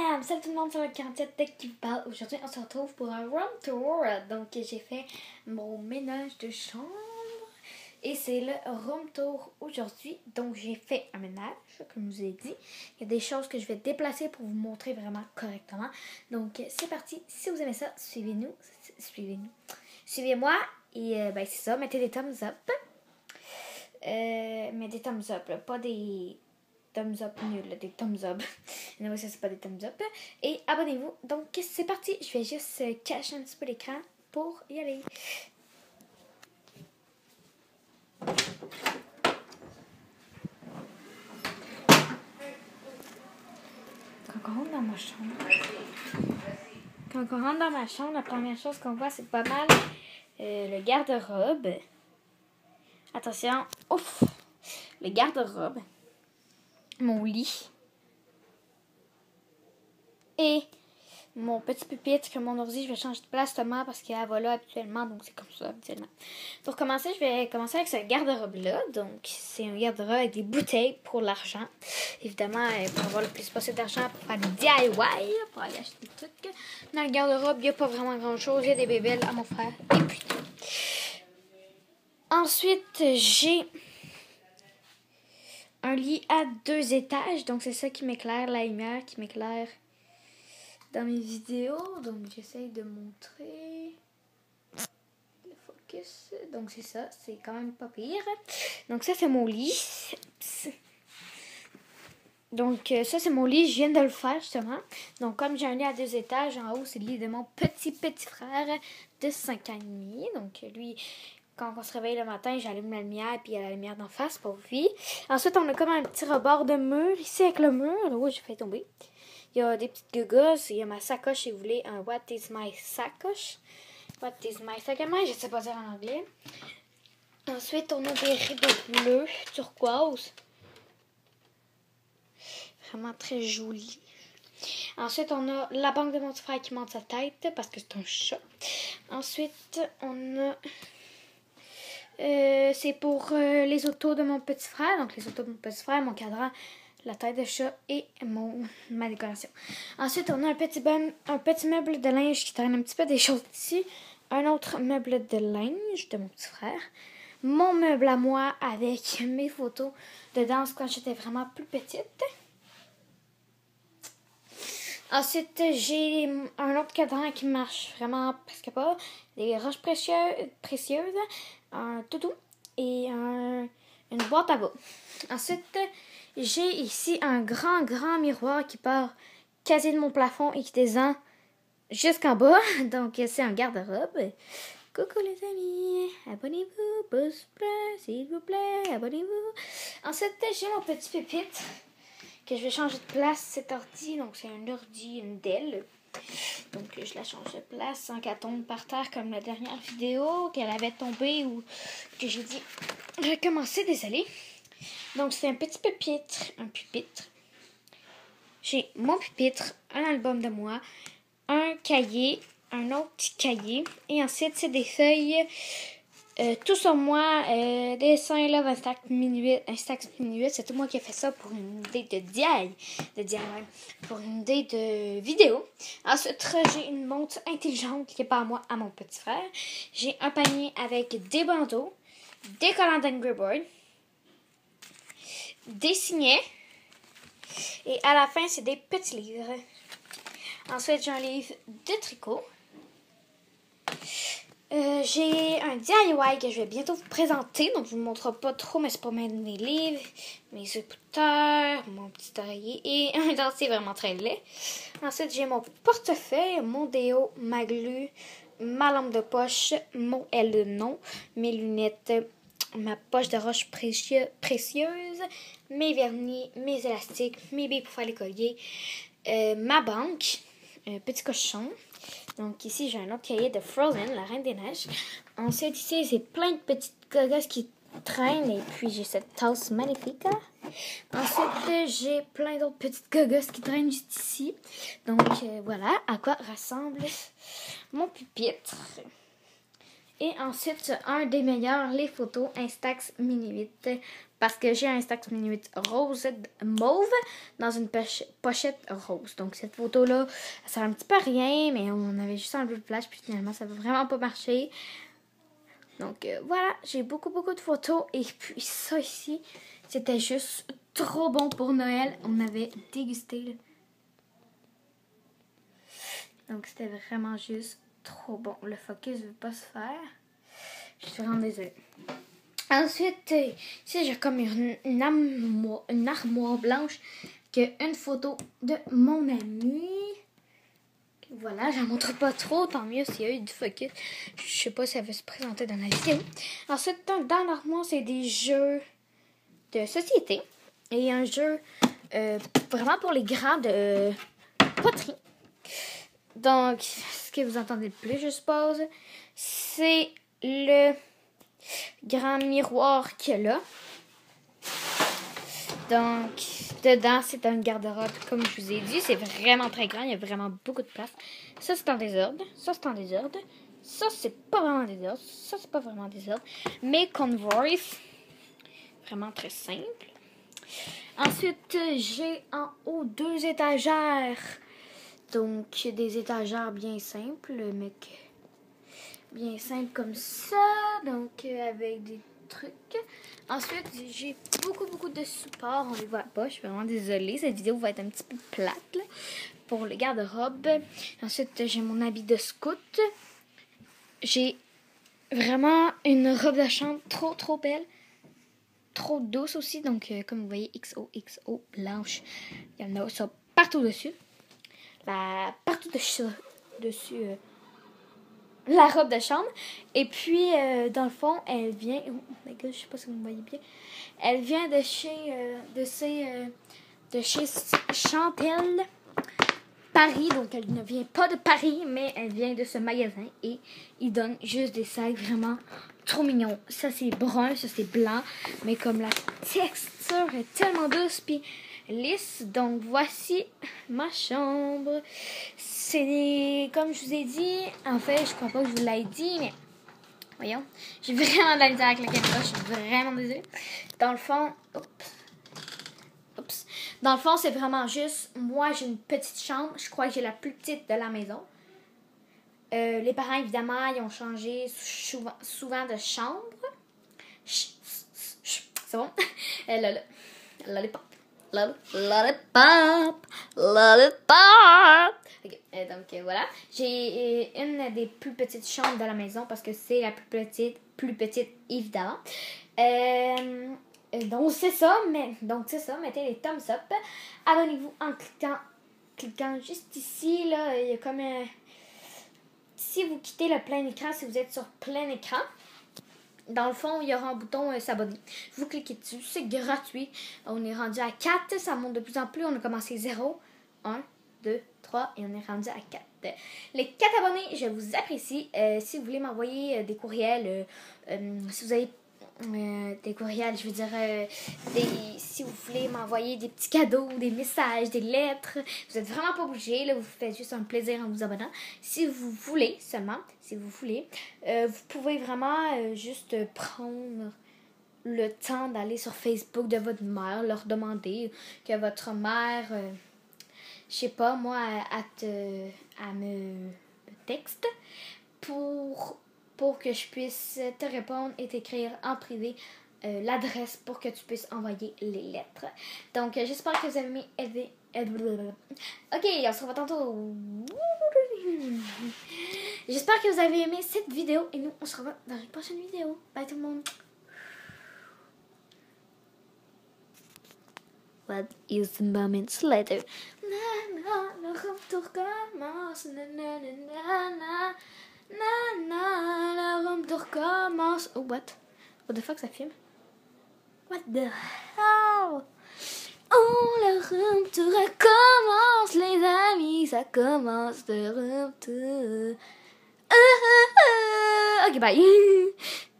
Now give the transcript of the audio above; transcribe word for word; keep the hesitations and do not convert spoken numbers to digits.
Bam! Salut tout le monde, c'est le quarante-sept Tech qui parle. Aujourd'hui, on se retrouve pour un room tour. Donc, j'ai fait mon ménage de chambre. Et c'est le room tour aujourd'hui. Donc, j'ai fait un ménage, comme je vous ai dit. Il y a des choses que je vais déplacer pour vous montrer vraiment correctement. Donc, c'est parti. Si vous aimez ça, suivez-nous. Suivez-nous. Suivez-moi. Et euh, ben, c'est ça. Mettez des thumbs up. Euh, mais des thumbs up, là, pas des thumbs up nuls, là, des thumbs up. Non, ça, c'est pas des thumbs up. Et abonnez-vous. Donc, c'est parti. Je vais juste euh, cacher un petit peu l'écran pour y aller. Quand on rentre dans ma chambre, quand on rentre dans ma chambre, la première chose qu'on voit, c'est pas mal euh, le garde-robe. Attention, ouf, le garde-robe, mon lit et mon petit pupitre que mon ordi, je vais changer de place seulement parce qu'elle va là habituellement, donc c'est comme ça habituellement. Pour commencer, je vais commencer avec ce garde-robe-là. Donc, c'est un garde-robe avec des bouteilles pour l'argent. Évidemment, pour avoir le plus possible d'argent pour faire des D I Y, pour aller acheter des trucs. Dans le garde-robe, il n'y a pas vraiment grand-chose. Il y a des bébelles à mon frère. Et puis, ensuite, j'ai un lit à deux étages. Donc, c'est ça qui m'éclaire, la lumière qui m'éclaire dans mes vidéos. Donc, j'essaye de montrer le focus. Donc, c'est ça. C'est quand même pas pire. Donc, ça, c'est mon lit. Donc, ça, c'est mon lit. Je viens de le faire, justement. Donc, comme j'ai un lit à deux étages, en haut, c'est le lit de mon petit, petit frère de cinq ans et demi. Donc, lui, quand on se réveille le matin, j'allume la lumière, puis il y a la lumière d'en face pour lui. Ensuite, on a comme un petit rebord de mur ici avec le mur. Là, où j'ai fait tomber. Il y a des petites gogos. Il y a ma sacoche, si vous voulez, un What is my sacoche? What is my sacoche? Je ne sais pas dire en anglais. Ensuite, on a des rideaux bleus, turquoise. Vraiment très joli. Ensuite, on a la banque de mon petit frère qui monte sa tête parce que c'est un chat. Ensuite, on a... Euh, c'est pour euh, les autos de mon petit frère. Donc, les autos de mon petit frère, mon cadran, la tête de chat et mon, ma décoration. Ensuite, on a un petit, bon, un petit meuble de linge qui traîne un petit peu des choses ici. Un autre meuble de linge de mon petit frère. Mon meuble à moi avec mes photos de danse quand j'étais vraiment plus petite. Ensuite, j'ai un autre cadran qui marche vraiment presque pas. Des roches précieuses, précieuses un toutou et un, une boîte à bas. Ensuite, j'ai ici un grand, grand miroir qui part quasi de mon plafond et qui descend jusqu'en bas. Donc, c'est un garde-robe. Coucou les amis, abonnez-vous, pouce bleu, s'il vous plaît, abonnez-vous. Ensuite, j'ai mon petit pupitre que je vais changer de place, cet ordi. Donc, c'est un ordi, une Dell. Donc, je la change de place sans qu'elle tombe par terre comme la dernière vidéo, qu'elle avait tombé ou que j'ai dit recommencer, désolé. Donc, c'est un petit pupitre, un pupitre. J'ai mon pupitre, un album de moi, un cahier, un autre petit cahier. Et ensuite, c'est des feuilles... Euh, tout sur moi, euh, dessin, love, Instax, minuit, Instax, minuit, c'est tout moi qui ai fait ça pour une idée de D I Y, de D I Y, pour une idée de vidéo. Ensuite, j'ai une montre intelligente qui est pas à moi, à mon petit frère. J'ai un panier avec des bandeaux, des collants d'Angry Bird, des signets, et à la fin, c'est des petits livres. Ensuite, j'ai un livre de tricot. Euh, j'ai un D I Y que je vais bientôt vous présenter, donc je ne vous montre pas trop, mais c'est pas mes livres, mes écouteurs, mon petit oreiller et un dentier vraiment très laid. Ensuite, j'ai mon portefeuille, mon déo, ma glu, ma lampe de poche, mon L non, mes lunettes, ma poche de roche précieux, précieuse, mes vernis, mes élastiques, mes billes pour faire les colliers, euh, ma banque, un petit cochon. Donc ici, j'ai un autre cahier de Frozen, la Reine des Neiges. Ensuite, ici, j'ai plein de petites gogosses qui traînent. Et puis, j'ai cette tasse magnifique. Ensuite, j'ai plein d'autres petites gogosses qui traînent juste ici. Donc, euh, voilà à quoi ressemble mon pupitre. Et ensuite, un des meilleurs, les photos Instax Mini huit Parce que j'ai un Stax Mini huit rose mauve dans une pochette rose. Donc cette photo-là, ça sert un petit peu à rien, mais on avait juste enlevé le flash, puis finalement ça va vraiment pas marcher. Donc euh, voilà, j'ai beaucoup beaucoup de photos. Et puis ça ici, c'était juste trop bon pour Noël. On avait dégusté. Là. Donc c'était vraiment juste trop bon. Le focus ne veut pas se faire. Je suis vraiment désolée. Ensuite, euh, ici j'ai comme une, une, armoire, une armoire blanche qui a une photo de mon ami. Voilà, je ne montre pas trop, tant mieux s'il y a eu du focus. Je sais pas si elle veut se présenter dans la vidéo. Ensuite, dans, dans l'armoire, c'est des jeux de société. Et un jeu euh, vraiment pour les grands de euh, poterie. Donc, ce que vous entendez le plus, je suppose, c'est le grand miroir qu'il y a là. Donc, dedans, c'est un garde-robe, comme je vous ai dit. C'est vraiment très grand. Il y a vraiment beaucoup de place. Ça, c'est en désordre. Ça, c'est en désordre. Ça, c'est pas vraiment en désordre. Ça, c'est pas vraiment en désordre. Mais Convoy, vraiment très simple. Ensuite, j'ai en haut deux étagères. Donc, des étagères bien simples, mais que, bien simples comme ça. Donc, euh, avec des trucs. Ensuite, j'ai beaucoup, beaucoup de supports. On les voit pas. Je suis vraiment désolée. Cette vidéo va être un petit peu plate là, pour le garde-robe. Ensuite, j'ai mon habit de scout. J'ai vraiment une robe de chambre trop, trop belle. Trop douce aussi. Donc, euh, comme vous voyez, X O X O blanche. Il y en a ça partout dessus. La, partout dessus, dessus euh, la robe de chambre. Et puis, euh, dans le fond, elle vient... Oh my god, je sais pas si vous me voyez bien. Elle vient de chez... Euh, de, chez euh, de chez Chantel Paris. Donc, elle ne vient pas de Paris, mais elle vient de ce magasin. Et il donne juste des sacs vraiment trop mignons. Ça, c'est brun, ça, c'est blanc. Mais comme la texture est tellement douce, puis lisse. Donc, voici ma chambre. C'est comme je vous ai dit, en fait, je crois pas que je vous l'ai dit, mais voyons, j'ai vraiment de la misère avec la caméra, je suis vraiment désolée. Dans le fond, oups, oups. Dans le fond, c'est vraiment juste, moi, j'ai une petite chambre, je crois que j'ai la plus petite de la maison. Euh, les parents, évidemment, ils ont changé souvent, souvent de chambre. C'est bon? Euh, là, là, là, les pas. Lollipop, lollipop. Okay, euh, donc euh, voilà, j'ai euh, une des plus petites chambres de la maison parce que c'est la plus petite, plus petite évidemment. Euh, donc c'est ça, mais donc c'est ça. Mettez les thumbs up. Abonnez-vous en cliquant, cliquant juste ici là. Il y a comme un... si vous quittez le plein écran, si vous êtes sur plein écran. Dans le fond, il y aura un bouton euh, s'abonner. Vous cliquez dessus, c'est gratuit. On est rendu à quatre, ça monte de plus en plus. On a commencé zéro, un, deux, trois et on est rendu à quatre. Les quatre abonnés, je vous apprécie. Euh, si vous voulez m'envoyer euh, des courriels, euh, euh, si vous avez euh, des courriels, je veux dire, euh, des, si vous voulez m'envoyer des petits cadeaux, des messages, des lettres, vous n'êtes vraiment pas obligé, là, vous faites juste un plaisir en vous abonnant. Si vous voulez seulement, si vous voulez, euh, vous pouvez vraiment euh, juste prendre le temps d'aller sur Facebook de votre mère, leur demander que votre mère, euh, je sais pas, moi, à, te, à me texte pour... pour que je puisse te répondre et t'écrire en privé euh, l'adresse pour que tu puisses envoyer les lettres. Donc, euh, j'espère que vous avez aimé... Ok, on se revoit tantôt. J'espère que vous avez aimé cette vidéo et nous, on se revoit dans une prochaine vidéo. Bye tout le monde. What is the moments later? Na na, le retour commence. Na na na na. Na na, la retour commence. Oh, what? What the fuck, ça filme? What the hell? Oh, le retour commence, les amis, ça commence le retour. Uh, uh, uh. Ok, bye.